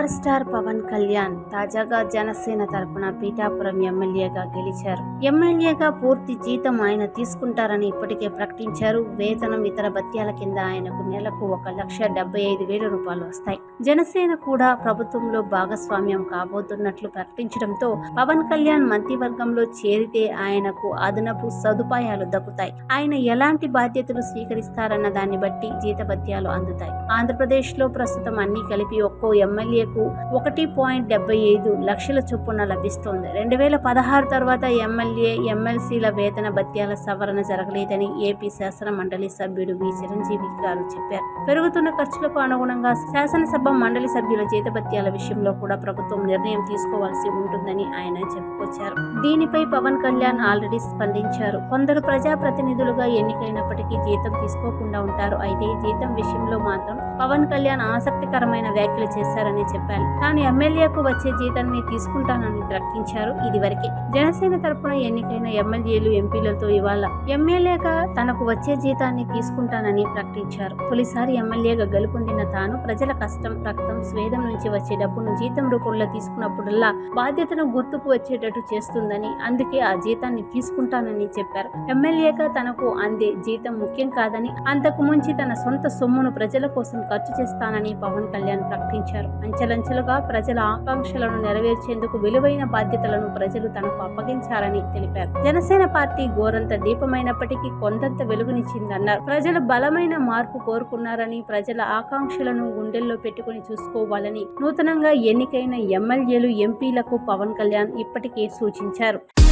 Power star Pawan Kalyan తాజాగా జనసేన తరపున పీఠాపురం ఎమ్మెల్యేగా గెలిచారు. ఎమ్మెల్యేగా పూర్తి జీతం ఆయన తీసుకుంటారని ఇప్పటికే ప్రకటించారు. వేతనం ఇతర భత్యాల కింద ఆయనకు నెలకు 1,75,000 రూపాయలు వస్తాయి. జనసేన కూడా ప్రభుత్వంలో భాగస్వామ్యం కాబోతున్నట్లు ప్రకటించడంతో పవన్ కళ్యాణ్ మంత్రివర్గంలో చేరితే ఆయనకు అదనపు సదుపాయాలు దక్కుతాయి. ఆయన ఎలాంటి బాధ్యతలు స్వీకరిస్తారన్న దాన్ని బట్టి జీతభత్యాలు అందుతాయి. ఆంధ్రప్రదేశ్ లో ప్రస్తుతం అన్ని కలిపి ఒక్కో ఎమ్మెల్యేకు 1.75 లక్షల చొప్పున లభిస్తోంది. 2016 తర్వాత ఎమ్మెల్యే ఎమ్మెల్సీల వేతన భత్యాల సవరణ జరగలేదని ఏపీ శాసన మండలి సభ్యుడు వి చిరంజీవి గారు చెప్పారు. పెరుగుతున్న ఖర్చులకు అనుగుణంగా శాసనసభ మండలి సభ్యుల జీతభత్యాల విషయంలో కూడా ప్రభుత్వం నిర్ణయం తీసుకోవాల్సి ఉంటుందని ఆయన చెప్పుకొచ్చారు. దీనిపై పవన్ కళ్యాణ్ ఆల్రెడీ స్పందించారు. కొందరు ప్రజాప్రతినిధులుగా ఎన్నికైనప్పటికీ జీతం తీసుకోకుండా ఉంటారు. అయితే జీతం విషయంలో మాత్రం పవన్ కళ్యాణ్ ఆసక్తికరమైన వ్యాఖ్యలు చేశారని చెప్పారు. తాను ఎమ్మెల్యేకు వచ్చే జీతాన్ని తీసుకుంటానని ప్రకటించారు. ఇదివరకే జనసేన తరపున ఎన్నికైన ఎమ్మెల్యేలు ఎంపీలతో ఇవాళ ఎమ్మెల్యేగా తనకు వచ్చే జీతాన్ని తీసుకుంటానని ప్రకటించారు. తొలిసారి ఎమ్మెల్యేగా గెలుపొందిన తాను ప్రజల కష్టం, రక్తం, స్వేదం నుంచి వచ్చే డబ్బును జీతం రూపంలో తీసుకున్నప్పుడల్లా బాధ్యతను గుర్తుకు వచ్చేటట్టు చేస్తుందని, అందుకే ఆ జీతాన్ని తీసుకుంటానని చెప్పారు. ఎమ్మెల్యేగా తనకు అందే జీతం ముఖ్యం కాదని, అంతకు ముంచి తన సొంత సొమ్మును ప్రజల కోసం ఖర్చు చేస్తానని పవన్ కళ్యాణ్ ప్రకటించారు. అంచెలంచెలుగా ప్రజల ఆకాంక్షలను నెరవేర్చేందుకు విలువైన బాధ్యతలను ప్రజలు తనకు అప్పగించారని తెలిపారు. జనసేన పార్టీ గోరంత దీపమైనప్పటికీ కొండంత వెలుగునిచ్చిందన్నారు. ప్రజలు బలమైన మార్పు కోరుకున్నారని, ప్రజల ఆకాంక్షలను గుండెల్లో పెట్టుకుని చూసుకోవాలని నూతనంగా ఎన్నికైన ఎమ్మెల్యేలు, ఎంపీలకు పవన్ కళ్యాణ్ ఇప్పటికే సూచించారు.